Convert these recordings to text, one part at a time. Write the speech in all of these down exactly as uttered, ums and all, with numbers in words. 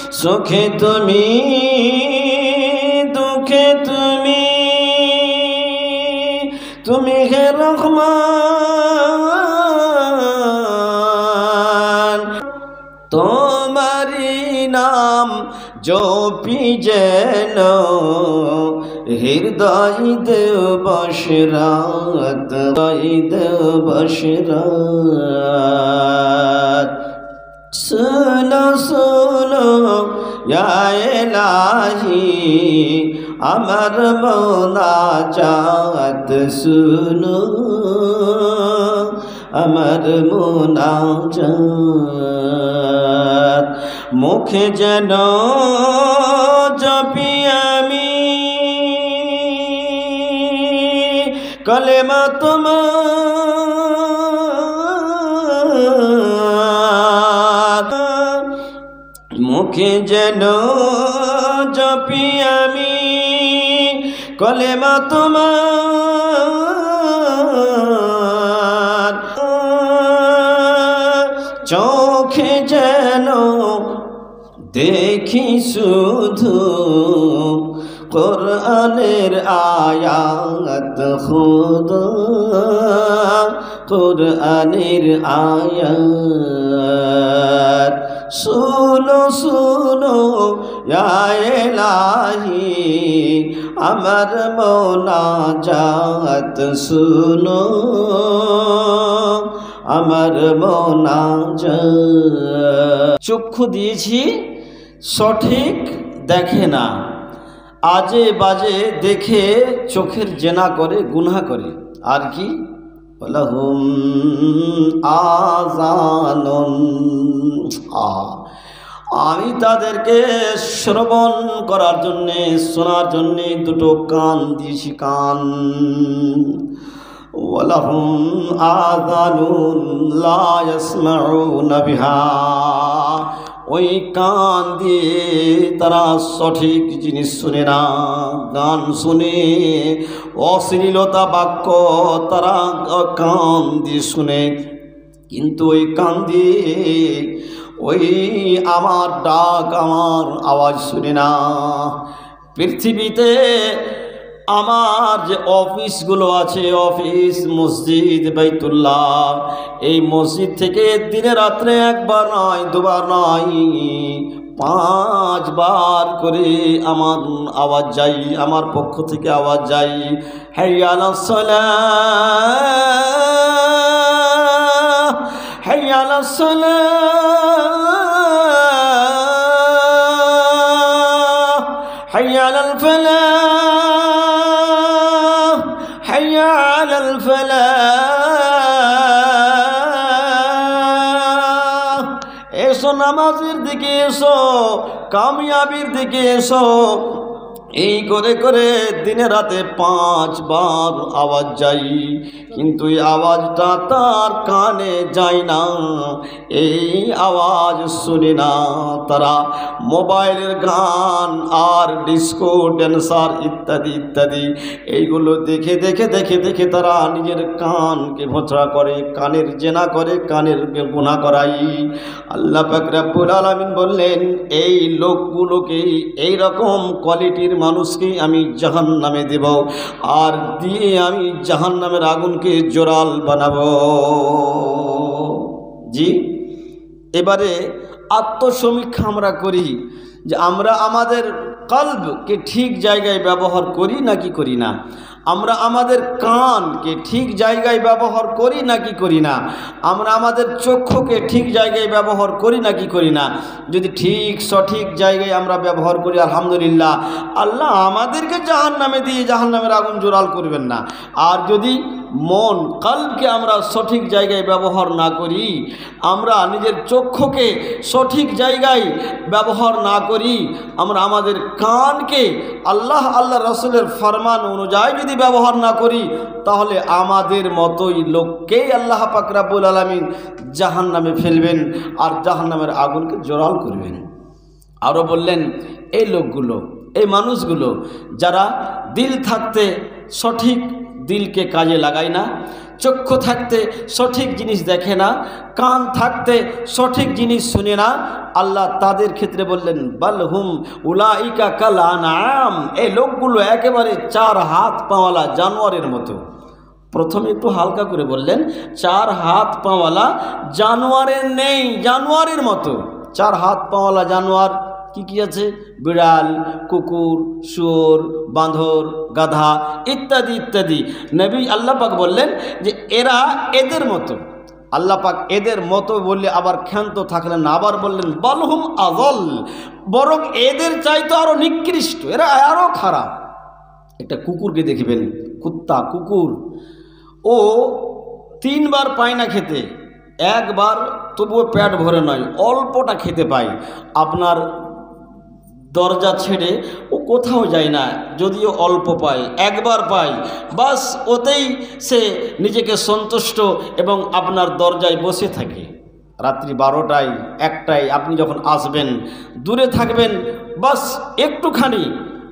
সুখে তুমি দুঃখে তুমি, তুমি হে রহমান। তোমারি নাম জপি যেন হৃদয় দেও বশরাত, হৃদয় দেও বশরাত। सुनो सुनो या इलाही अमर मुनाजात, सुनो अमर मुनाजात। मुखे जेनो जपि आमी कलेमा तुम्हार, मुखे जेन जपि आमी कलेमा तुम्हार। चोखे जेन देखी शुधु कुरानेर आयात, खुदा कुरानेर आयात। सुनो सुनो या इलाही अमर मुनाजात, सुनो अमर मुनाजात। चक्षु दिएছি সঠিক দেখে না, আজে বাজে দেখে চোখের জেনা করে, গুনাহ করে। আর কি লাহুম আযানুন, আমি তাদেরকে শ্রবণ করার জন্যে, শোনার জন্যে দুটো কান দিয়েছি, কান। ওয়ালাহুম আযানুন লা ইয়াসমাউনা বিহা, ওই কান দিয়ে তারা সঠিক জিনিস শুনে না। গান শুনে, অশ্লীলতা বাক্য তারা কান দিয়ে শুনে, কিন্তু ওই কান দিয়ে ওই আমার ডাক, আমার আওয়াজ শুনে না। পৃথিবীতে আমার যে অফিসগুলো আছে, অফিস, মসজিদ, বাইতুল্লাহ, এই মসজিদ থেকে দিনে রাত্রে একবার নয়, দুবার নয়, পাঁচবার করে আমার আওয়াজ যাই, আমার পক্ষ থেকে আওয়াজ যাই, হাইয়া আলাস সালাহ, হাইয়া আলাস সালাহ, হাইয়া আলাল ফালাহ, হাইয়া আলাল ফালাহ। এসো নামাজের দিকে এসো, কামিয়াবির দিকে এসো। এই করে করে দিনে রাতে পাঁচবার আওয়াজ যাই, কিন্তু এই আওয়াজটা তার কানে যায় না, এই আওয়াজ শুনে না। তারা মোবাইলের গান আর ডিস্কো ড্যান্সার ইত্যাদি ইত্যাদি এইগুলো দেখে দেখে দেখে দেখে তারা নিজের কানকে ভোঁচড়া করে, কানের জেনা করে, কানের গুনাহ করাই। আল্লাহ পাক রব্বুল আলামিন বললেন, এই লোকগুলোকে, এই রকম কোয়ালিটির মানুষকে আমি জাহান্নামে দেব, আর দিয়ে আমি জাহান্নামের আগুনকে জোরাল বানাবো। জি, এবারে আত্মসমীক্ষা আমরা করি যে আমরা আমাদের কলবকে ঠিক জায়গায় ব্যবহার করি নাকি করি না, আমরা আমাদের কানকে ঠিক জায়গায় ব্যবহার করি নাকি করি না, আমরা আমাদের চক্ষুকে ঠিক জায়গায় ব্যবহার করি নাকি করি না। যদি ঠিক সঠিক জায়গায় আমরা ব্যবহার করি, আলহামদুলিল্লাহ, আল্লাহ আমাদেরকে জাহান্নামে দিয়ে জাহান্নামের আগুন জোরাল করবেন না। আর যদি মন, কলবকে আমরা সঠিক জায়গায় ব্যবহার না করি, আমরা নিজের চক্ষুকে সঠিক জায়গায় ব্যবহার না করি, আমরা আমাদের কানকে আল্লাহ আল্লাহ রসুলের ফরমান অনুযায়ী যদি ব্যবহার না করি, তাহলে আমাদের মতোই লোককেই আল্লাহ পাক রব্বুল আলামিন জাহান্নামে ফেলবেন আর জাহান্নামের আগুনকে জোরাল করবেন। আরও বললেন, এই লোকগুলো, এই মানুষগুলো যারা দিল থাকতে সঠিক দিলকে কাজে লাগায় না, চক্ষু থাকতে সঠিক জিনিস দেখে না, কান থাকতে সঠিক জিনিস শুনে না, আল্লাহ তাদের ক্ষেত্রে বললেন বালহুম উলাইকা কাল আনআম, এই লোকগুলো একেবারে চার হাত পাওয়ালা জানোয়ারের মতো। প্রথমে একটু হালকা করে বললেন চার হাত পাওয়ালা জানোয়ারের নেই, জানোয়ারের মতো। চার হাত পাওয়ালা জানোয়ার কি কি আছে? বিড়াল, কুকুর, শুয়োর, বাঁদর, গাধা ইত্যাদি ইত্যাদি। নবী আল্লাহ পাক বললেন যে এরা এদের মতো। আল্লাহ পাক এদের মতো বললে আবার ক্ষান্ত থাকলেন না, আবার বললেন বালহুম আযল, বরং এদের চাইতে আরো নিকৃষ্ট, এরা আরো খারাপ। একটা কুকুরকে দেখবেন, কুত্তা কুকুর, ও তিনবার পায় না খেতে, একবার তবুও পেট ভরে নয়, অল্পটা খেতে পায়। আপনার দরজা ছেড়ে ও কোথাও যায় না, যদিও অল্প পায়, একবার পায়, বাস ওতেই সে নিজেকে সন্তুষ্ট এবং আপনার দরজায় বসে থাকে। রাত্রি বারোটায় একটায় আপনি যখন আসবেন, দূরে থাকবেন, বাস একটুখানি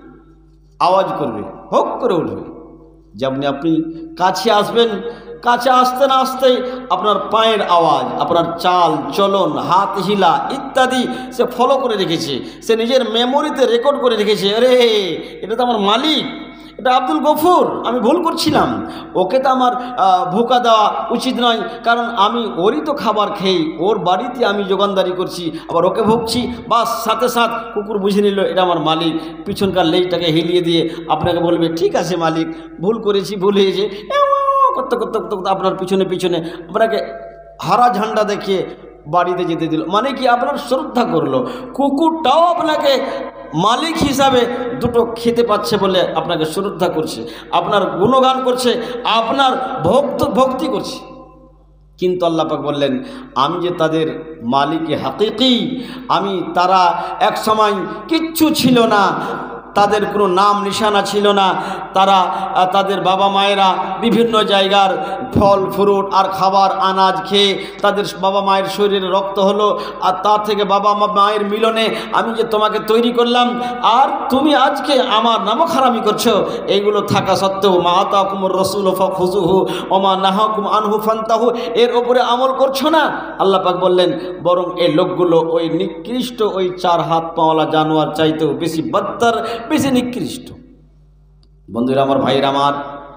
আওয়াজ করবে, হোক করে উঠবে। যেমনি আপনি কাছে আসবেন, কাছে আসতে না আসতেই আপনার পায়ের আওয়াজ, আপনার চাল চলন, হাত হিলা ইত্যাদি সে ফলো করে রেখেছে, সে নিজের মেমোরিতে রেকর্ড করে রেখেছে। আরে এটা তো আমার মালিক, এটা আব্দুল গফুর, আমি ভুল করছিলাম, ওকে তো আমার ভোকা দেওয়া উচিত নয়, কারণ আমি ওরই তো খাবার খেয়ে ওর বাড়িতে আমি যোগানদারি করছি, আবার ওকে ভুগছি। বাস সাথে সাথ কুকুর বুঝে নিল এটা আমার মালিক, পিছনকার লেজটাকে হিলিয়ে দিয়ে আপনাকে বলবে ঠিক আছে মালিক, ভুল করেছি, ভুল হয়েছে, করতে করতে করতে আপনার পিছনে পিছনে আপনাকে হারা ঝান্ডা দেখিয়ে বাড়িতে যেতে দিল। মানে কি আপনার শ্রদ্ধা করলো। কুকুরটাও আপনাকে মালিক হিসাবে দুটো খেতে পাচ্ছে বলে আপনাকে শ্রদ্ধা করছে, আপনার গুণগান করছে, আপনার ভক্ত ভক্তি করছে। কিন্তু আল্লাহ পাক বললেন আমি যে তাদের মালিকে হাকিকি, আমি তারা এক সময় কিচ্ছু ছিল না, তাদের কোনো নাম নিশানা ছিল না, তারা তাদের বাবা মায়েরা বিভিন্ন জায়গার ফল ফ্রুট আর খাবার আনাজ খেয়ে তাদের বাবা মায়ের শরীরে রক্ত হলো, আর তা থেকে বাবা মায়ের মিলনে আমি যে তোমাকে তৈরি করলাম, আর তুমি আজকে আমার নামখারামি করছো। এইগুলো থাকা সত্ত্বেও মা আতাকুমুর রাসূল ফাখুযুহু ওয়া মা নাহাকুম আনহু ফান্তাহু, এর ওপরে আমল করছো না। আল্লাহ পাক বললেন বরং এই লোকগুলো ওই নিকৃষ্ট ওই চার হাত পাওয়ালা জানোয়ার চাইতেও বেশি বদতর, বেশি নিকৃষ্ট। বন্ধুরা আমার, ভাইরা আমার,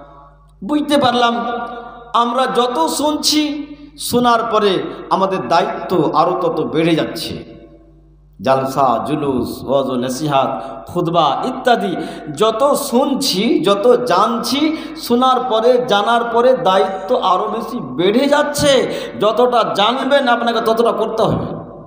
বুঝতে পারলাম আমরা যত শুনছি, শোনার পরে আমাদের দায়িত্ব আরও তত বেড়ে যাচ্ছে। জালসা, জুলুস, ওয়াজ, নসিহাত, খুতবা ইত্যাদি যত শুনছি, যত জানছি, শোনার পরে জানার পরে দায়িত্ব আরও বেশি বেড়ে যাচ্ছে। যতটা জানবেন আপনাকে ততটা করতে হবে।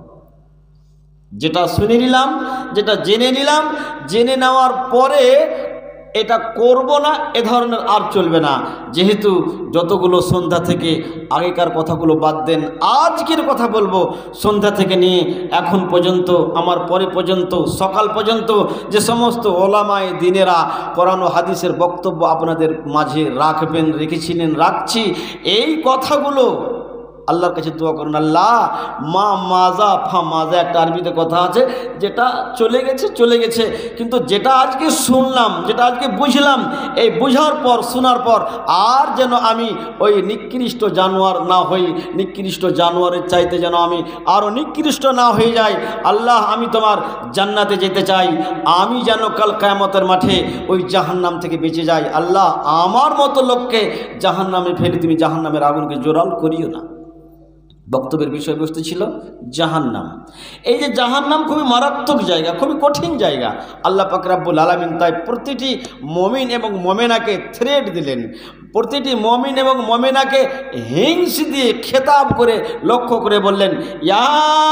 যেটা শুনে নিলাম, যেটা জেনে নিলাম, জেনে নেওয়ার পরে এটা করব না, এ ধরনের আর চলবে না। যেহেতু যতগুলো সন্ধ্যা থেকে আগেকার কথাগুলো বাদ দেন, আজকের কথা বলবো, সন্ধ্যা থেকে নিয়ে এখন পর্যন্ত, আমার পরে পর্যন্ত, সকাল পর্যন্ত যে সমস্ত ওলামায়ে দিনেরা কোরআন ও হাদিসের বক্তব্য আপনাদের মাঝে রাখবেন, রেখেছিলেন, রাখছি, এই কথাগুলো আল্লাহর কাছে দোয়া করুন, আল্লাহ মা মাজা ফা মাজা, একটা আরবিতে কথা আছে, যেটা চলে গেছে চলে গেছে, কিন্তু যেটা আজকে শুনলাম, যেটা আজকে বুঝলাম, এই বুঝার পর, শোনার পর আর যেন আমি ওই নিকৃষ্ট জানোয়ার না হই, নিকৃষ্ট জানোয়ারের চাইতে যেন আমি আরও নিকৃষ্ট না হয়ে যাই। আল্লাহ আমি তোমার জান্নাতে যেতে চাই, আমি যেন কাল কিয়ামতের মাঠে ওই জাহান্নাম থেকে বেঁচে যাই। আল্লাহ আমার মতো লোককে জাহান্নামে ফেলে তুমি জাহান্নামের আগুনকে জোরাল করিও না। বক্তব্যের বিষয়বস্তু ছিল জাহান্নাম। এই যে জাহান্নাম খুবই মারাত্মক জায়গা, খুবই কঠিন জায়গা। আল্লাহ পাক রব্বুল আলামিন তাই প্রতিটি মুমিন এবং মুমিনাকে থ্রেট দিলেন, প্রতিটি মুমিন এবং মুমিনাকে হিংস দিয়ে খেতাব করে লক্ষ্য করে বললেন, ইয়া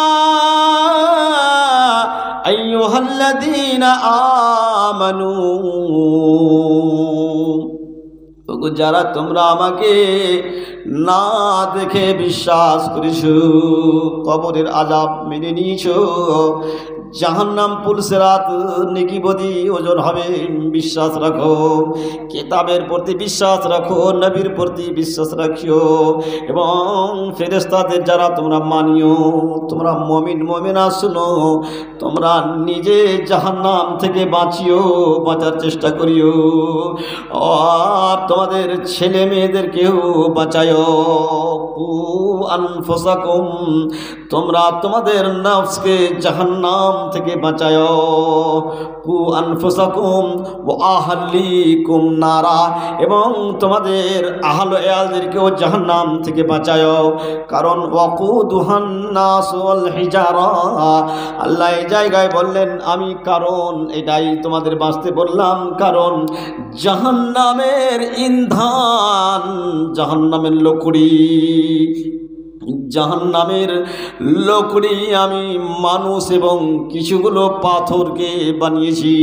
আইয়ুহাল্লাযীনা আমানু, যারা তোমরা আমাকে না দেখে বিশ্বাস করেছ, কবরের আযাব মেনে নিয়েছ, জাহান্নাম পুলসিরাত নেকিবদি ওজন হবে। বিশ্বাস রাখো, কিতাবের প্রতি বিশ্বাস রাখো, নবীর প্রতি বিশ্বাস রাখিও, এবং ফেরেশতাদের যারা তোমরা মানিও, তোমরা মুমিন মুমিনা শুনো, তোমরা নিজে জাহান্নাম থেকে বাঁচিও, বাঁচার চেষ্টা করিও, আর তোমাদের ছেলে মেয়েদেরকেও বাঁচাও। কু আনফুসাকুম, তোমরা তোমাদের নফসকে জাহান্নাম থেকে বাঁচাও। কু আনফুসাকুম ওয়া আহলিকুম নারা, এবং তোমাদের আহল ইয়ালদেরকেও জাহান্নাম থেকে বাঁচাও। কারণ ওয়াকুদুহান নাস ওয়াল হিজারা, আল্লাহ এই জায়গায় বললেন আমি কারণ এটাই তোমাদের বাঁচতে বললাম, কারণ জাহান্নামের ইন্ধন, জাহান্নামের লকড়ি, জাহান্নামের লকড়ি আমি মানুষ এবং কিছুগুলো পাথরকে বানিয়েছি।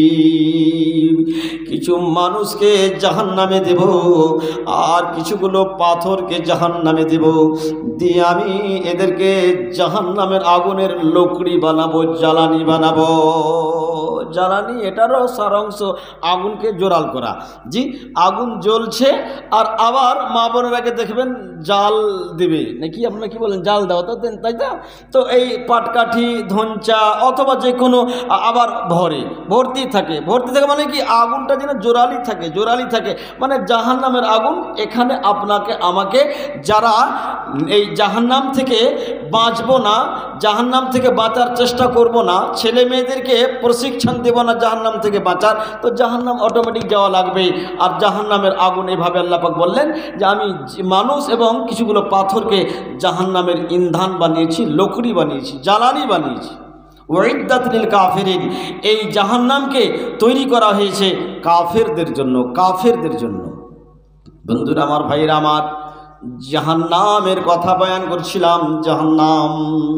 কিছু মানুষকে জাহান্নামে দেব আর কিছুগুলো পাথরকে জাহান্নামে দেব, দিয়ে আমি এদেরকে জাহান্নামের আগুনের লকড়ি বানাবো, জ্বালানি বানাবো। জ্বালানি এটারও সারাংশ আগুনকে জোরাল করা। জি, আগুন জ্বলছে আর আবার মা বোনেরাকে দেখবেন জাল দেবে নাকি, আপনারা কি বলেন, জাল দাও তো দেন, তাই তো। তো এই পাটকাঠি ধনচা অথবা যে কোনো আবার ভরে ভর্তি থাকে, ভর্তি থাকে মানে কি আগুনটা যেন জোরালি থাকে, জোরালি থাকে মানে জাহান্নামের আগুন। এখানে আপনাকে আমাকে যারা এই জাহান্নাম থেকে বাঁচবো না, জাহান্নাম থেকে বাঁচার চেষ্টা করব না, ছেলে মেয়েদেরকে প্রশিক্ষণ দেব না জাহান্নাম থেকে বাঁচার, তো জাহান্নাম অটোমেটিক যাওয়া লাগবে। আর জাহান্নামের আগুন এভাবে আল্লাহ পাক বললেন যে আমি মানুষ এবং কিছুগুলো পাথরকে জাহান্নামের ইন্ধন বানিয়েছি, লকড়ি বানিয়েছি, জ্বালানি বানিয়েছি। ওয়াইদ্দাত লিল কাফিরিন, এই জাহান্নামকে তৈরি করা হয়েছে কাফেরদের জন্য, কাফেরদের জন্য। বন্ধুরা আমার, ভাইরা আমার, জাহান্নামের কথা বয়ান করছিলাম। জাহান্নাম,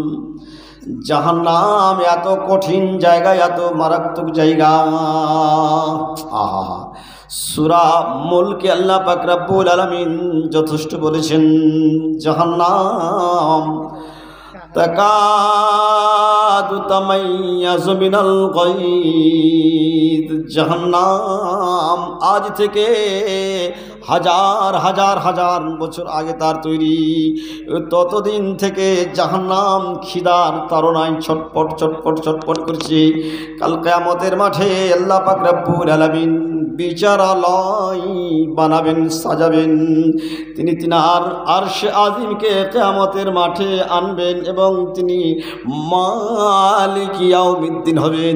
জাহান্নাম এত কঠিন জায়গা, এত মারাত্মক জায়গা। আহা, সূরা মুলকে আল্লাহ পাক রব্বুল আলামিন যথেষ্ট বলেছেন জাহান্নাম তাকাদু তামাইয়াজু মিনাল গায়দ, জাহান্নাম আজ থেকে হাজার হাজার হাজার বছর আগে তার তৈরি, ততদিন থেকে জাহান্নাম খিদার তাড়নায় ছটপট ছটপট ছটপট করছে। কাল কিয়ামতের মাঠে আল্লাহ পাক রব্বুল আলামিন বিচারালয় বানাবেন, সাজাবেন। তিনি তিনার আরশে আজিমকে কিয়ামতের মাঠে আনবেন এবং তিনি মালিক ইয়াউমিদ্দিন হবেন।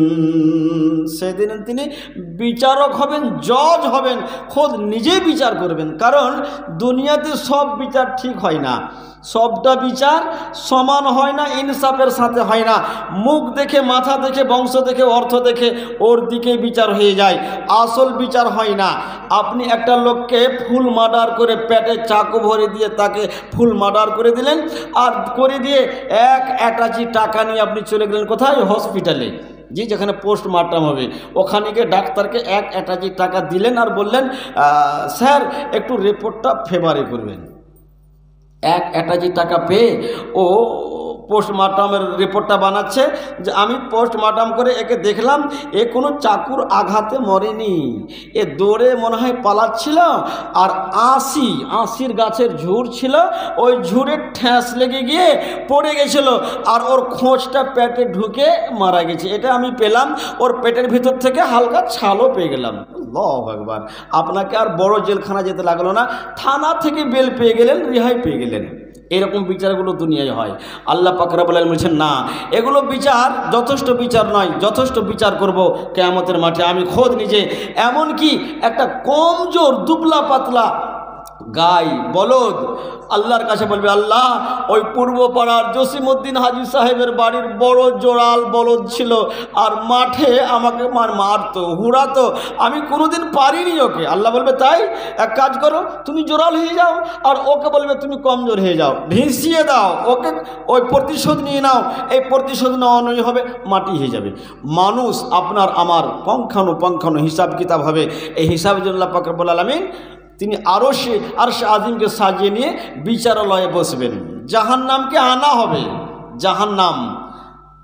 সেদিন তিনি বিচারক হবেন, জজ হবেন, খোদ নিজে বিচার করবেন। কারণ দুনিয়াতে সব বিচার ঠিক হয় না, সবটা বিচার সমান হয় না, ইনসাফের সাথে হয় না। মুখ দেখে, মাথা দেখে, বংশ দেখে, অর্থ দেখে ওর দিকে বিচার হয়ে যায়, আসল বিচার হয় না। আপনি একটা লোককে ফুল মার্ডার করে পেটে চাকু ভরে দিয়ে তাকে ফুল মার্ডার করে দিলেন, আর করে দিয়ে এক অ্যাটাচি টাকা নিয়ে আপনি চলে গেলেন কোথায়, হসপিটালে, জি, যেখানে পোস্টমর্টম হবে। ওখানে গিয়ে ডাক্তারকে এক অ্যাটাচি টাকা দিলেন আর বললেন স্যার একটু রিপোর্টটা ফেভারে করবেন। এক অ্যাটাচি টাকা পেয়ে ও পোস্টমর্টমের রিপোর্টটা বানাচ্ছে যে আমি পোস্টমর্টম করে একে দেখলাম এ কোনো চাকুর আঘাতে মরেনি, এ দৌড়ে মনে হয় পালাচ্ছিল, আর আশি আশির গাছের ঝুড় ছিল, ওই ঝুড়ে ঠ্যাস লেগে গিয়ে পড়ে গেছিল, আর ওর খোঁজটা পেটে ঢুকে মারা গেছে। এটা আমি পেলাম, ওর পেটের ভিতর থেকে হালকা ছালও পেয়ে গেলাম। আল্লাহু আকবার। আপনাকে আর বড় জেলখানা যেতে লাগলো না, থানা থেকে বেল পেয়ে গেলেন, রেহাই পেয়ে গেলেন। এরকম বিচারগুলো দুনিয়ায় হয়। আল্লাহ পাক রব্বুল আলামিন বলছেন না, এগুলো বিচার যথেষ্ট বিচার নয়, যথেষ্ট বিচার করব কিয়ামতের মাঠে আমি খোদ নিজে। এমন কি একটা কমজোর দুবলা পাতলা গাই বলদ আল্লাহর কাছে বলবে, আল্লাহ ওই পূর্ব পাড়ার জসিমউদ্দিন হাজি সাহেবের বাড়ির বড় জোড়াল বলদ ছিল, আর মাঠে আমাকে মার মারতো, হুড়াতো, আমি কোনোদিন পারিনি ওকে। আল্লাহ বলবে তাই, এক কাজ করো, তুমি জোড়াল হয়ে যাও, আর ওকে বলবে তুমি কমজোর হয়ে যাও, ভিসিয়ে দাও ওকে, ওই প্রতিশোধ নিয়ে নাও। এই প্রতিশোধ নেওয়ানোই হবে, মাটি হয়ে যাবে। মানুষ আপনার আমার পঙ্খানু হিসাব কিতাব হবে। এই হিসাবের জন্য আল্লাহ পাক রব্বুল আলামিন তিনি আরো সে আরশে আজিমকে সাজিয়ে নিয়ে বিচারালয়ে বসবেন। জাহান্নামকে আনা হবে, জাহান্নাম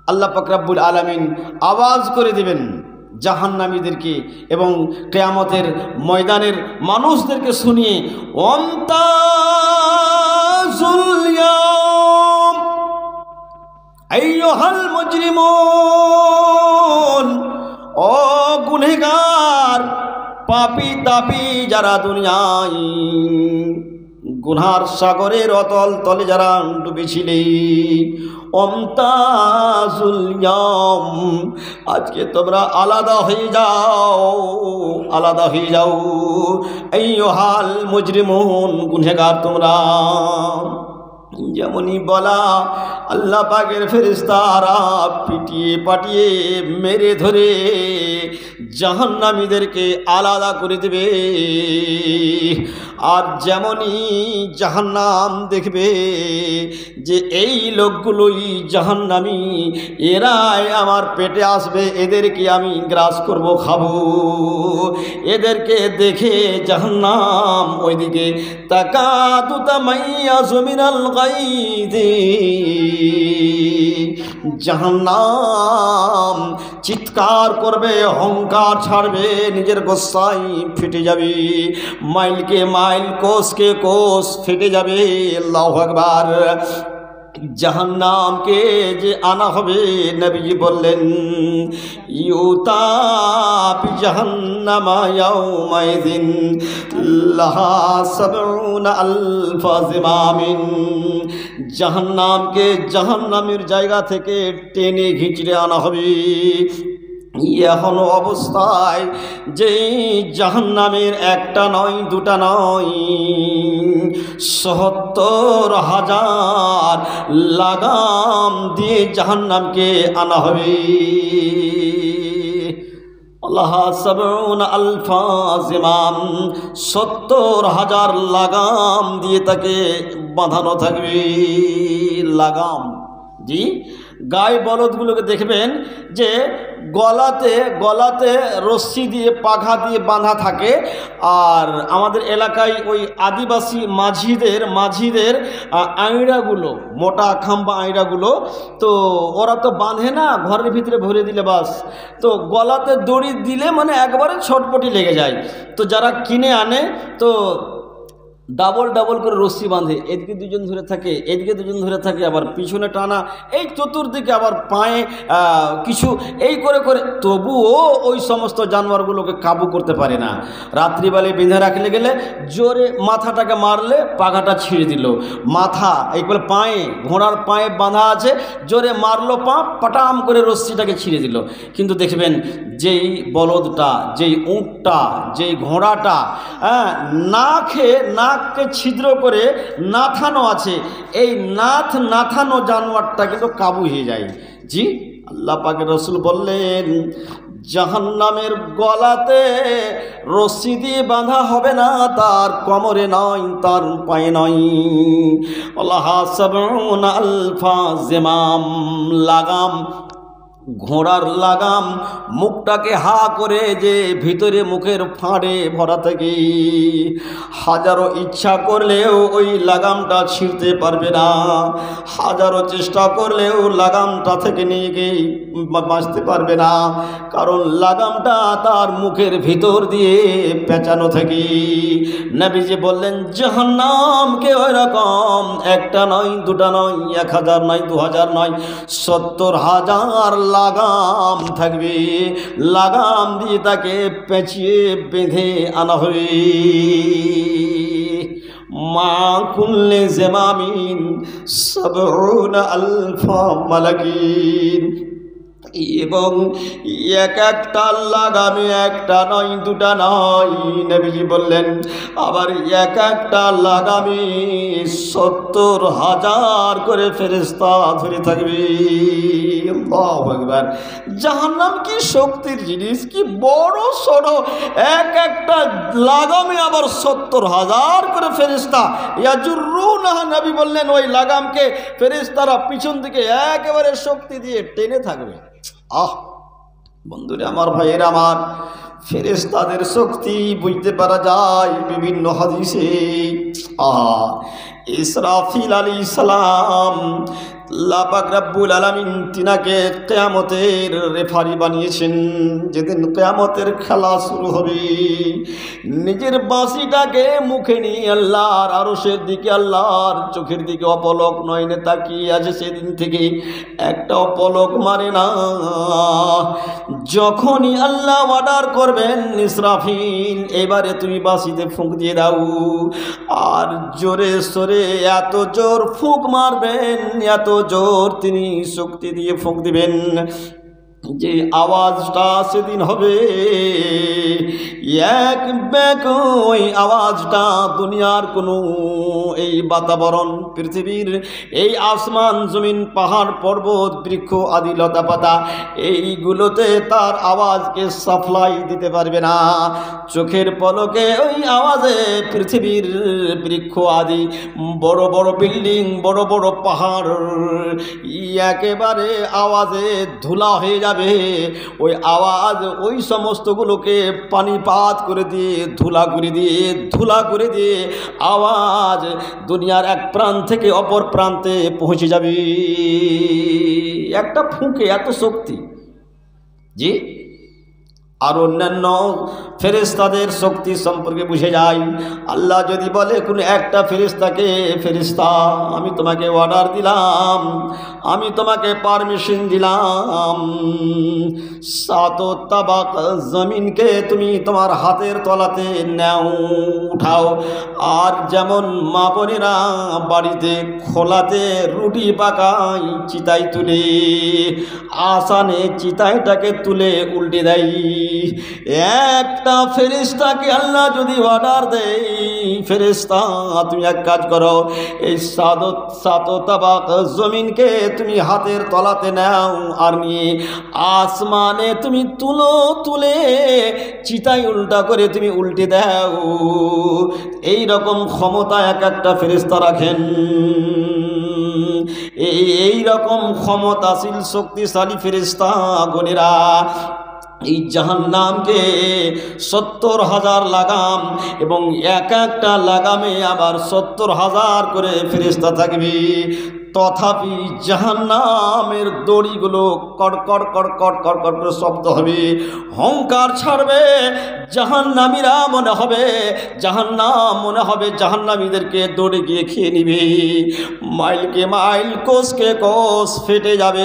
আল্লাহ পাক রব্বুল আলামিন আওয়াজ করে দিবেন জাহান্নামীদেরকে এবং কিয়ামতের ময়দানের মানুষদেরকে শুনিয়ে, ওয়ামতাজুল ইয়াওম আইয়ুহাল মুজরিমুন, ও গুনহগার পাপী তাপী যারা দুনিয়ায় গুনার সাগরের অতল তলে যারা ডুবেছিলে, ওয়ামতাজুল ইয়াওম, আজকে তোমরা আলাদা হয়ে যাও, আলাদা হয়ে যাও। আইয়ুহাল মুজরিমুন, গুনহগার তোমরা। যেমনই বলা আল্লাহ পাকের ফেরেশতারা পিটিয়ে পাটিয়ে মেরে ধরে জাহান্নামীদেরকে আলাদা করে দেবে। আর যেমনই জাহান্নাম দেখবে যে এই লোকগুলোই জাহান্নামী, এরাই আমার পেটে আসবে, এদেরকে আমি গ্রাস করব, খাবো, এদেরকে দেখে জাহান্নাম ওইদিকে তাকাতু তামাইয়াজু মিনাল গায়যি, জাহান্নাম চিৎকার করবে, অহংকার ছাড়বে, নিজের গোসাই ফেটে যাবে, মাইলকে মাইল, কোষকে কোষ ফেটে যাবে। আল্লাহু আকবার। জাহান্নামকে যে আনা হবে, নবীজি বললেন, ইউতা বি জাহান্নামা ইয়াউমাইযিন লাহা সাবউনা আলফা জিমামিন, জাহান্নামকে জাহান্নামের জায়গা থেকে টেনে ঘিচড়ে আনা হবে। এখন অবস্থায় যে জাহান্নামের একটা নয় দুটা নয়, সত্তর হাজার লাগাম দিয়ে জাহান্নামকে আনা হবে। আল্লাহ সাবউনা আলফা জিমাম, সত্তর হাজার লাগাম দিয়ে তাকে বাঁধানো থাকবে। লাগাম, জি, গায়ে বলদগুলোকে দেখবেন যে গলাতে গলাতে রশ্মি দিয়ে পাঘা দিয়ে বাঁধা থাকে। আর আমাদের এলাকায় ওই আদিবাসী মাঝিদের মাঝিদের আইড়াগুলো, মোটা খাম্বা আইড়াগুলো, তো ওরা তো বাঁধে না, ঘরের ভিতরে ভরে দিলে বাস, তো গলাতে দড়ি দিলে মানে একবারে ছটপটি লেগে যায়। তো যারা কিনে আনে তো ডাবল ডাবল করে রশ্মি বাঁধে, এদিকে দুজন ধরে থাকে, এদিকে দুজন ধরে থাকে, আবার পিছনে টানা, এই চতুর্দিকে আবার পায়ে কিছু, এই করে করে তবুও ওই সমস্ত জানোয়ারগুলোকে কাবু করতে পারে না। রাত্রিবেলায় বেঁধে রাখলে গেলে জোরে মাথাটাকে মারলে পাখাটা ছিঁড়ে দিল, মাথা এই করে পায়ে, ঘোড়ার পায়ে বাঁধা আছে, জোরে মারলো পা, পাটাম করে রশ্মিটাকে ছিঁড়ে দিল। কিন্তু দেখবেন যেই বলদটা, যেই উঁটটা, যেই ঘোড়াটা হ্যাঁ না খেয়ে নাককে ছিদ্র করে নাথানো আছে, এই নাথ নাথানো জানোয়ারটা কিন্তু কাবু হয়ে যায়। জি, আল্লাহ পাকের রসুল বললেন, জাহান্নামের গলাতে রশ্মি দিয়ে বাঁধা হবে না, তার কোমরে নয়, তার পায়ে নয়। আল্লাহ সাবউনা আলফা জিমাম, লাগাম, ঘোড়ার লাগাম, মুখটাকে হা করে যে ভিতরে মুখের ফাঁড়ে ভরা থাকে, হাজারো ইচ্ছা করলেও ওই লাগামটা ছিঁড়তে পারবে না, হাজারো চেষ্টা করলেও লাগামটা থেকে নিয়ে গিয়ে বাঁচতে পারবে না, কারণ লাগামটা তার মুখের ভিতর দিয়ে পেঁচানো থাকে। নবীজি বললেন, জাহান্নামকে ওই রকম একটা নয় দুটা নয়, এক হাজার নয়, দু হাজার নয়, সত্তর হাজার লাগাম থাকবে, লাগাম দিয়ে তাকে পেঁচিয়ে বেঁধে আনা হবে। মা কুল্লে জিমামিন সাবউনা আলফা মালাকিন, এবং এক একটা লাগামে একটা নয় দুটা নয়, নবীজি বললেন, আবার এক একটা লাগামে সত্তর হাজার করে ফেরেশতা ধরে থাকবে। আল্লাহু আকবার। জাহান্নাম কি শক্তির জিনিস, কি বড় সড়ো, এক একটা লাগামে আবার সত্তর হাজার করে ফেরেশতা ইয়াজুরুনা, নবী বললেন ওই লাগামকে ফেরেশতারা পিছন দিকে একেবারে শক্তি দিয়ে টেনে থাকবে। আহ বন্ধুরা আমার, ভাইয়ের আমার, ফেরেশতাদের শক্তি বুঝতে পারা যায় বিভিন্ন হাদিসে। আহ ইসরাফিল আলাইহিস সালাম আল্লাহ পাক রব্বুল আলামিন তিনাকে কিয়ামতের রেফারি বানিয়েছেন। যেদিন কিয়ামতের খেলা শুরু হবে, নিজের বাঁশিটাকে মুখে নিয়ে আল্লাহর আরশের দিকে, আল্লাহর চোখের দিকে অপলক নয়নে তাকিয়ে আছে। সেদিন থেকে একটা অপলক মারে না। যখনই আল্লাহ অর্ডার করবেন, ইসরাফিল এবারে তুমি বাঁশিতে ফুঁক দিয়ে দাও, আর জোরে সোরে এত জোর ফুঁক মারবেন, এত জোর তিনি শক্তি দিয়ে ফুঁক দিবেন যে আওয়াজটা সেদিন হবে এক ব্যাক। ওই আওয়াজটা দুনিয়ার কোনো এই বাতাবরণ, পৃথিবীর এই আসমান জমিন পাহাড় পর্বত বৃক্ষ আদি লতা পাতা এইগুলোতে তার আওয়াজকে সাপ্লাই দিতে পারবে না। চোখের পলকে ওই আওয়াজে পৃথিবীর বৃক্ষ আদি বড় বড় বিল্ডিং, বড় বড় পাহাড় একেবারে আওয়াজে ধুলা হয়ে যাবে। ওই আওয়াজ ওই সমস্তগুলোকে পানিপাত করে দিয়ে, ধুলা করে দিয়ে, ধুলা করে দিয়ে আওয়াজ দুনিয়ার এক প্রান্ত থেকে অপর প্রান্তে পৌঁছে যাবে। একটা ফুঁকে এত শক্তি। জি, আর অন্যান্য ফেরেশতাদের শক্তি সম্পর্কে বুঝে যায়। আল্লাহ যদি বলে কোন একটা ফেরেশতাকে, ফেরেশতা আমি তোমাকে অর্ডার দিলাম, আমি তোমাকে পারমিশন দিলাম, সাত তাবাক জমিনকে তুমি তোমার হাতের তলাতে নাও, উঠাও। আর যেমন মা বোনেরা বাড়িতে খোলাতে রুটি পাকায়, চিতাই তুলে আসানে চিতাইটাকে তুলে উল্টে দেয়, একটা ফেরেশতাকে আল্লাহ যদি অর্ডার দেয়, ফেরেশতা তুমি এক কাজ করো, এই সাদত সাত তাবাক জমিনকে তুমি হাতের তলাতে নাও, আর নিয়ে আসমানে তুমি তুলো, তুলে চিতাই উল্টা করে তুমি উল্টে দাও। এই রকম ক্ষমতা এক একটা ফেরেশতা রাখেন। এই রকম ক্ষমতাশীল শক্তিশালী ফেরেশতা গণেরা এই জাহান্নামকে সত্তর হাজার লাগাম, এবং এক একটা লাগামে আবার সত্তর হাজার করে ফেরেশতা থাকবে। তথাপি জাহান্নামের দড়িগুলো কড়কড় কড়কড় কড়কড় করে শব্দ হবে, হংকার ছাড়বে। জাহান্নামীরা মনে হবে, জাহান্নাম মনে হবে জাহান্নামীদেরকে দৌড়ে গিয়ে খেয়ে নিবে। মাইলকে মাইল, কোষকে কোষ ফেটে যাবে।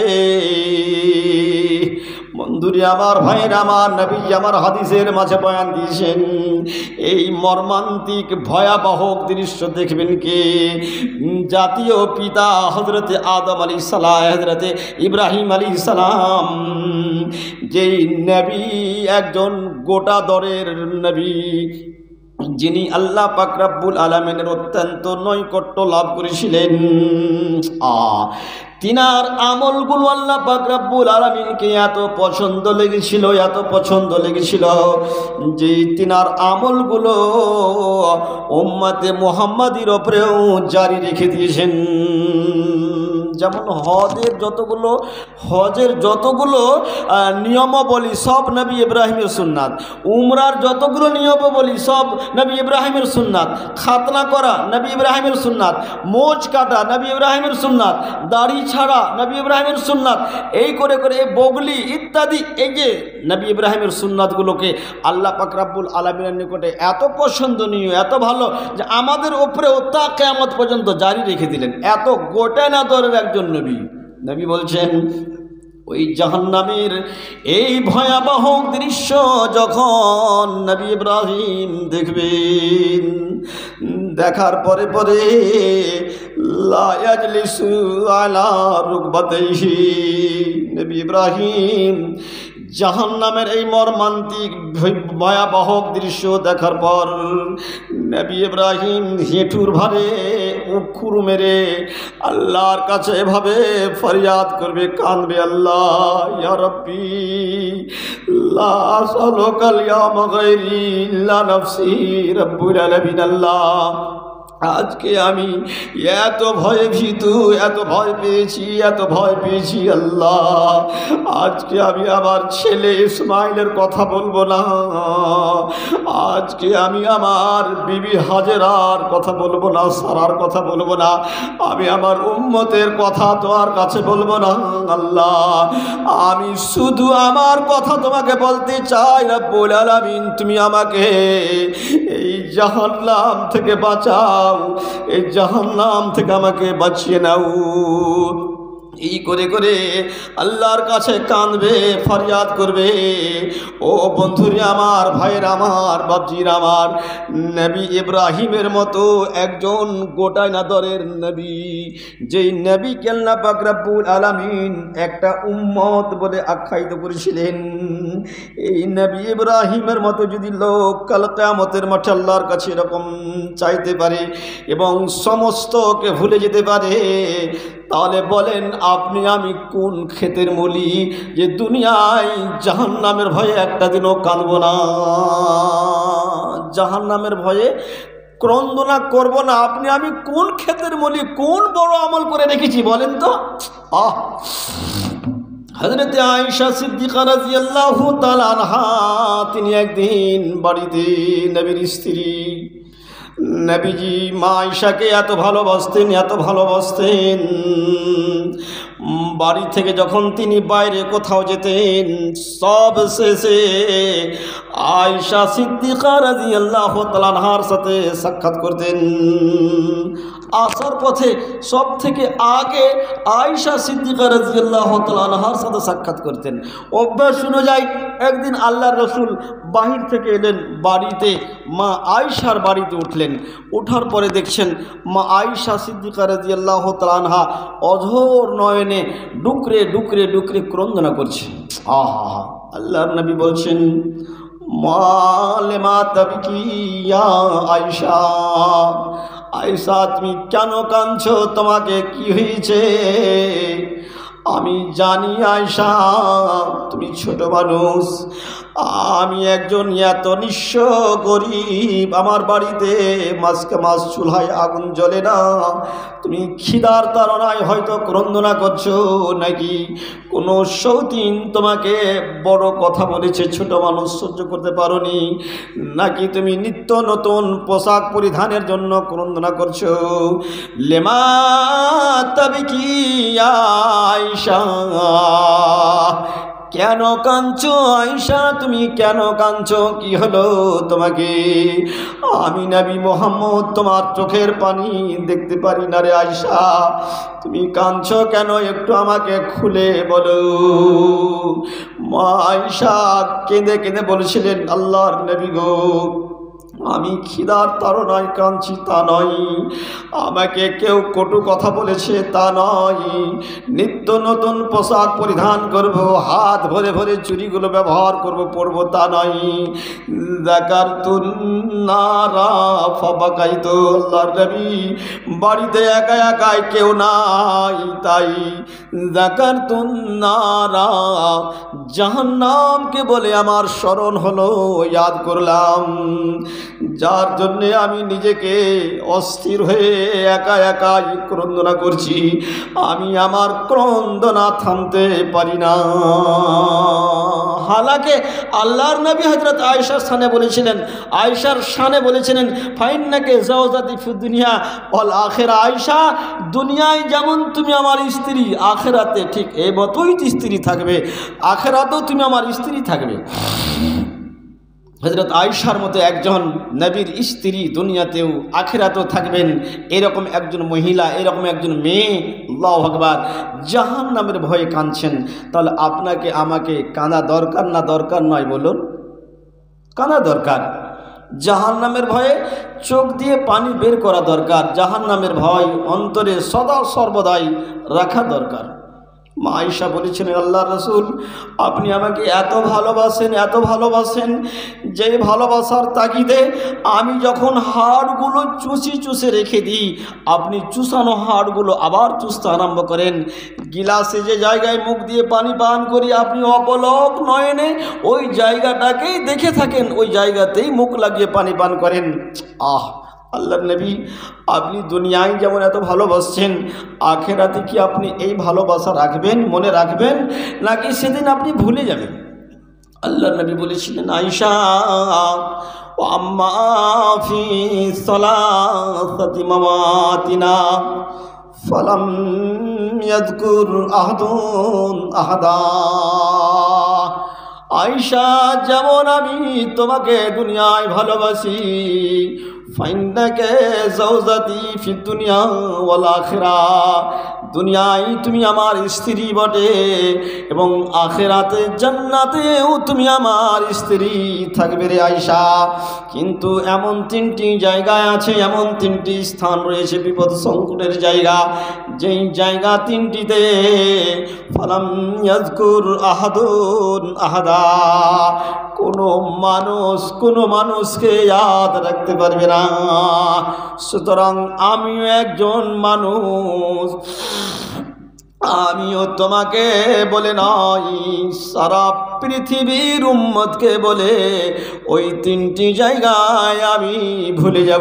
বন্ধুরে আমার, ভাইয়ের আমার, নবী আমার হাদিসের মাঝে বয়ান দিয়েছেন এই মর্মান্তিক ভয়াবহ দৃশ্য দেখবেন কে? জাতীয় পিতা হযরতে আদম আলাইহিস সালাম, হযরতে ইব্রাহিম আলাইহিস সালাম, যেই নবী একজন গোটা দরের নবী, যিনি আল্লাহ পাক রব্বুল আলামিনের অত্যন্ত নৈকট্য লাভ করেছিলেন। আ তিনার আমলগুলো আল্লাহ পাক রব্বুল আলামিনকে এত পছন্দ লেগেছিল, এত পছন্দ লেগেছিল যে তিনার আমলগুলো উম্মতে মুহাম্মাদির উপরেও জারি রেখে দিয়েছেন। যেমন হজের যতগুলো হজের যতগুলো নিয়মাবলী সব নবী ইব্রাহিমের সুন্নাত, উমরার যতগুলো নিয়মাবলী সব নবী ইব্রাহিমের সুন্নাত, খাতনা করা নবী ইব্রাহিমের সুন্নাত, মোচ কাটা নবী ইব্রাহিমের সুন্নাত, দাড়ি ছাড়া নবী ইব্রাহিমের সুন্নাত, এই করে করে এই বগলি ইত্যাদি, এই যে নবী ইব্রাহিমের সুন্নাতগুলোকে আল্লাহ পাক রব্বুল আলামিনের নিকটে এত পছন্দনীয়, এত ভালো যে আমাদের উপরেও তা কিয়ামত পর্যন্ত জারি রেখে দিলেন। এত গোটা না দরের একজন নবী। নবী বলছেন ওই জাহান্নামের এই ভয়াবহ দৃশ্য যখন নবী ইব্রাহিম দেখবেন, দেখার পরে পরে লা ইয়াজলিসু আলা রুকবাতাইহি, নবী ইব্রাহিম জাহান্নামের এই মর্মান্তিক ভয়াবহ দৃশ্য দেখার পর নবী ইব্রাহিম হেঁটুর ভারে উখুর মেরে আল্লাহর কাছে এভাবে ফরিয়াদ করবে, কাঁদবে, আল্লাহ ইয়া রাব্বি লা আসআলুকা আল-ইয়াওমা গায়রি ইল্লা নাফসি রাব্বুল আলামিন। আল্লাহ আজকে আমি এত ভয়ে ভীতু, এত ভয় পেয়েছি, এত ভয় পেয়েছি আল্লাহ। আজকে আমি আমার ছেলে ইসমাইলের কথা বলবো না, আজকে আমি আমার বিবি হাজেরার কথা বলবো না, সারার কথা বলবো না, আমি আমার উম্মতের কথা তোমার কাছে বলবো না আল্লাহ। আমি শুধু আমার কথা তোমাকে বলতে চাই রব্বুল আলামিন, তুমি আমাকে এই জাহান্নাম থেকে বাঁচাও, এই জাহান্নাম থেকে আমাকে বাঁচিয়ে নাও। এই করে করে আল্লাহর কাছে কাঁদবে, ফরিয়াদ করবে। ও বন্ধুরে আমার, ভাইয়ের আমার, বাপজির আমার, নবী ইব্রাহিমের মতো একজন গোটায় নাদরের নবী, যেই নবীকে আল্লাহ পাক রব্বুল আলামিন একটা উম্মত বলে আখ্যায়িত করেছিলেন, এই নবী ইব্রাহিমের মতো যদি লোক কাল কিয়ামতের মাঠে আল্লাহর কাছে এরকম চাইতে পারে এবং সমস্তকে ভুলে যেতে পারে, তাহলে বলেন আপনি আমি কোন ক্ষেতের মূলি যে দুনিয়ায় জাহান্নামের ভয়ে একটা দিনও কাঁদব না, জাহান্নামের ভয়ে ক্রন্দনা করব না? আপনি আমি কোন ক্ষেতের মূলি, কোন বড় আমল করে রেখেছি বলেন তো? আহ হযরতে আয়েশা সিদ্দিকা রাদিয়াল্লাহু তাআলা আনহা, তিনি একদিন বাড়িতে, নবীর স্ত্রী, নবীজি মা আয়েশাকে এত ভালোবাসতেন, এত ভালোবাসতেন, বাড়ি থেকে যখন তিনি বাইরে কোথাও যেতেন, সব শেষে আয়েশা সিদ্দিকা রাদিয়াল্লাহু তাআলা আনহার সাথে সাক্ষাৎ করতেন। আসার পথে সব থেকে আগে আয়েশা সিদ্দিকা রাদিয়াল্লাহু তাআলা আনহার সাথে সাক্ষাৎ করতেন। অভ্যাস শুনে যায়, একদিন আল্লাহর রসুল বাহির থেকে এলেন, বাড়িতে মা আয়েশার বাড়িতে উঠলেন। ওঠার পরে দেখছেন মা আয়েশা সিদ্দিকা রাদিয়াল্লাহু তাআলা আনহা অঝোর নয়নে ডুকরে ডুকরে ডুকরে ক্রন্দনা করছে। আহা, আল্লাহর নবী বলছেন, মালেমা তাবকি ইয়া আয়েশা, আয়েশা তুমি কেন কাঁদছো, তোমাকে কি হয়েছে? আমি জানি আয়েশা তুমি ছোট মানুষ, আমি একজন এত নিঃস্ব গরিব, আমার বাড়িতে মাসকে মাস চুলহায় আগুন জ্বলে না, তুমি খিদার তাড়নায় হয়তো ক্রন্দনা করছো, নাকি কোনো সৌতিন তোমাকে বড় কথা বলেছে, ছোট মানুষ সহ্য করতে পারোনি, নাকি তুমি নিত্য নতুন পোশাক পরিধানের জন্য ক্রন্দনা করছো? লেমা তাবকি ইয়া আয়েশা, কেন কাঁদছো আয়েশা, তুমি কেন কাঁদছো, কি হলো তোমাকে? আমি নবী মুহাম্মদ তোমার চোখের পানি দেখতে পারি না রে আয়েশা, তুমি কাঁদছো কেন, একটু আমাকে খুলে বলো। মা আয়েশা কেঁদে কেঁদে বলেছিলেন, আল্লাহর নবী গো, আমি খিদার তাড়নায় কাঁদছি তা নয়, আমাকে কেউ কটু কথা বলেছে তা নয়, নিত্য নতুন পোশাক পরিধান করব, হাত ভরে ভরে চুরিগুলো ব্যবহার করব, পরবো তা নয়। যাকারতুন নারা ফাবাকাইতু, আল্লাহর নবী বাড়িতে একা একাই কেউ নাই, তাই যাকারতুন নারা, জাহান্নামকে বলে আমার স্মরণ হলো, ইয়াদ করলাম, যার জন্যে আমি নিজেকে অস্থির হয়ে একা একা ক্রন্দনা করছি, আমি আমার ক্রন্দনা থামতে পারি না। হালাকে আল্লাহর নবী হযরত আয়েশার শানে বলেছিলেন, আয়েশার শানে বলেছিলেন, ফাইন্নাকে জাওজাতি ফিদ দুনিয়া ওয়াল আখিরা, আয়েশা দুনিয়ায় যেমন তুমি আমার স্ত্রী, আখিরাতে ঠিক এই মতোই স্ত্রী থাকবে, আখিরাতেও তুমি আমার স্ত্রী থাকবে। হযরত আয়েশার মতো একজন নবীর স্ত্রী দুনিয়াতেও আখিরাতেও থাকবেন, এরকম একজন মহিলা, এরকম একজন মেয়ে, আল্লাহু আকবার, জাহান্নামের ভয়ে কাঁদছেন, তাহলে আপনাকে আমাকে কাঁদা দরকার না দরকার নয় বলুন? কাঁদা দরকার। জাহান্নামের ভয়ে চোখ দিয়ে পানি বের করা দরকার, জাহান্নামের ভয় অন্তরে সদা সর্বদাই রাখা দরকার। মা আয়েশা বলেছিলেন, আল্লাহর রাসূল আপনি আমাকে এত ভালোবাসেন, এত ভালোবাসেন, যে ভালোবাসার তাগিদে আমি যখন হাড়গুলো চুষি চুষে রেখে দিই, আপনি চুষানো হাড়গুলো আবার চুষতে আরম্ভ করেন। গিলাসে যে জায়গায় মুখ দিয়ে পানি পান করি, আপনি অপলক নয়নে ওই জায়গাটাকেই দেখে থাকেন, ওই জায়গাতেই মুখ লাগিয়ে পানি পান করেন। আহ আল্লাহর নবী, আপনি দুনিয়ায় যেমন এত ভালোবাসছেন, আখেরাতে কি আপনি এই ভালোবাসা রাখবেন, মনে রাখবেন, নাকি সেদিন আপনি ভুলে যাবেন? আল্লাহর নবী বলেছিলেন, আয়েশা ও আম্মা ফি সালাসাতি মাওয়াতিনা ফালাম ইয়াযকুর আহাদুন আহাদা। আয়েশা, যেমন আমি তোমাকে দুনিয়ায় ভালোবাসি, ফাইন্নাকা যাওজাতি ফিদ দুনিয়া ওয়াল আখিরাহ, দুনিয়ায় তুমি আমার স্ত্রী বটে এবং আখিরাতে জান্নাতেও তুমি আমার স্ত্রী থাকবে রে আয়েশা। কিন্তু এমন তিনটি জায়গায় আছে, এমন তিনটি স্থান রয়েছে বিপদ সংকটের জায়গা, যেই জায়গা তিনটিতে ফালাম ইয়াযকুর আহাদুন আহাদা, কোনো মানুষ কোনো মানুষকে ইয়াদ রাখতে পারবে না। সুতরাং আমিও একজন মানুষ, আমিও তোমাকে বলে নয়, সারা পৃথিবীর উম্মতকে বলে ওই তিনটি জায়গায় আমি ভুলে যাব।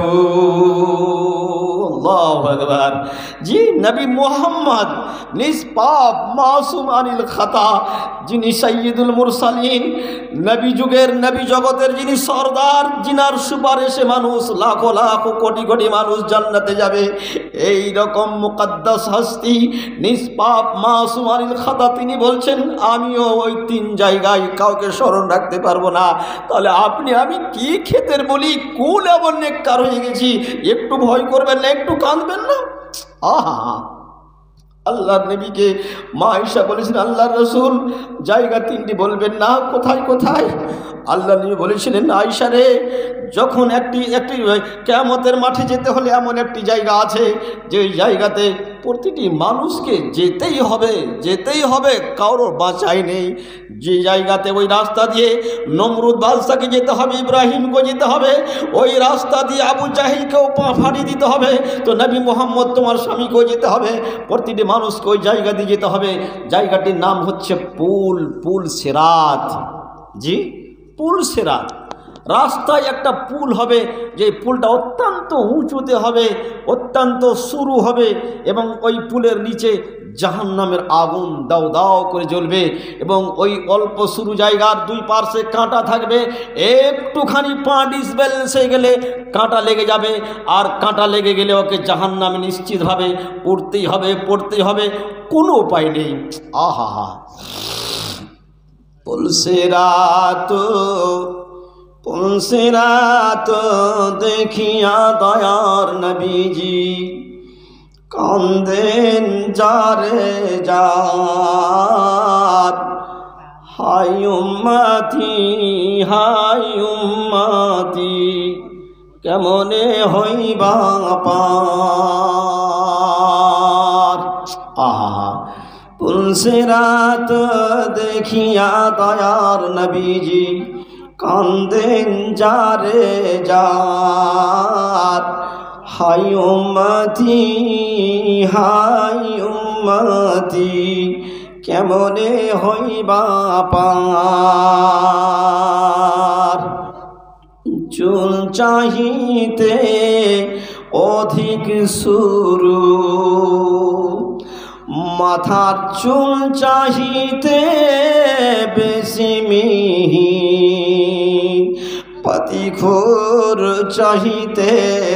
আল্লাহু আকবার। জি, নবী মুহাম্মদ নিষ্পাপ, মাসুম আনিল খাতা, যিনি সাইয়্যিদুল মুরসালিন, নবী যুগের নবী জগতের যিনি সরদার, যিনার সুপারিশে মানুষ লাখো লাখো কোটি কোটি মানুষ জান্নাতে যাবে, এই রকম মুকদ্দাস হস্তি, নিষ্পাপ, মাসুম আনিল খাতা, তিনি বলছেন আমিও ওই তিন জায়গায় কাউকে স্মরণ রাখতে পারবো না। তাহলে আপনি আমি কি ক্ষেতের বলি, কোন এমন নেককার হয়ে গেছি, একটু ভয় করবেন না, একটু কাঁদবেন না? আহা, আল্লাহর নবীকে মা আয়েশা বলেছেন, আল্লাহর রাসূল জায়গা তিনটি বলবেন না, কোথায় কোথায়? আল্লাহ নবী বলেছিলেন, আয়েশা রে, যখন একটি একটি কিয়ামতের মাঠে যেতে হলে এমন একটি জায়গা আছে, যে জায়গাতে প্রতিটি মানুষকে যেতেই হবে, যেতেই হবে, কারোর বাঁচাই নেই। যে জায়গাতে ওই রাস্তা দিয়ে নমরুদ বাদশাকে যেতে হবে, ইব্রাহিমকে যেতে হবে, ওই রাস্তা দিয়ে আবু জাহিলকেও পা ফাড়ি দিতে হবে, তো নবী মুহাম্মদ তোমার স্বামীকেও যেতে হবে, প্রতিটি মানুষকে ওই জায়গা দিয়ে যেতে হবে। জায়গাটির নাম হচ্ছে পুল, পুল সিরাত। জি, পুল সিরাত। রাস্তায় একটা পুল হবে, যে পুলটা অত্যন্ত উঁচুতে হবে, অত্যন্ত সরু হবে, এবং ওই পুলের নিচে জাহান্নামের আগুন দাও দাও করে জ্বলবে, এবং ওই অল্প সরু জায়গার দুই পার্শ্বে কাঁটা থাকবে, একটুখানি পা ডিসবেল সে গেলে কাঁটা লেগে যাবে, আর কাঁটা লেগে গেলে ওকে জাহান্নামে নিশ্চিতভাবে পড়তেই হবে, পড়তেই হবে, কোনো উপায় নেই। আহা হা, পুল সিরাত পুল সিরাত দেখিয়া দয়ার নবীজি কান্দেন যারে যার, হাই উম্মতি হাই উম্মতি কেমনে হইবা পার। আহা, পুল সিরাত দেখিয়া দয়ার নবীজি কান্দেন যারে যার, হাই উম্মতি হাই উম্মতি কেমনে হইবা পার। চুল চাহিতে অধিক সুরু, মাথার চুল চাহিতে বেশি মিহি, পাতিখোর চাহিতে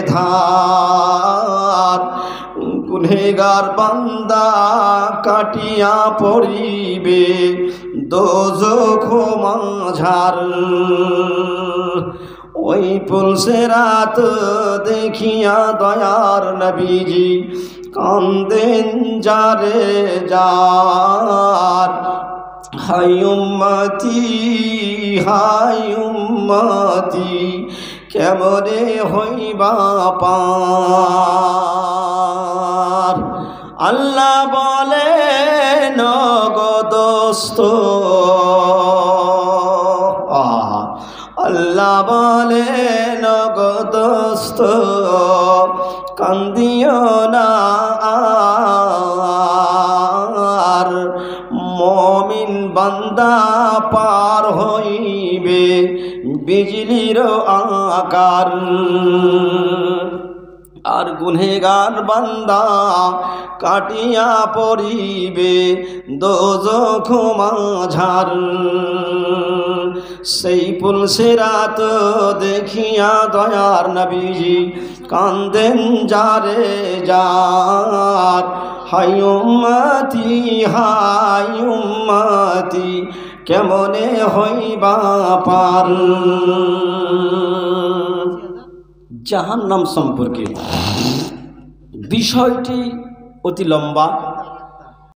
ধার, গুনেগার বান্দা কাটিয়া পড়িবে দোজখ মাঝার। ওই পুল সিরাত দেখিয়া দয়ার নবীজি কান্দেন যারে যার, হাই উম্মতি হাই উম্মতি কেমনে হইবা পার। আল্লাহ বলেন গো দোস্ত, আল্লাহ বলেন গো দোস্ত কান্দিও না আর, মুমিন বান্দা পার হইবে পড়িবে বিজলির আকার। আর গুনেগার বান্দা কাটিয়া পড়িবে দোজখ মাঝার। সেই পুলসিরাত দেখিয়া দয়ার নবীজি কান্দেন যারে যার। হায় উম্মতি হায় উম্মতি কেমনে হইবা পার। জাহান্নাম সম্পর্কে বিষয়টি অতি লম্বা।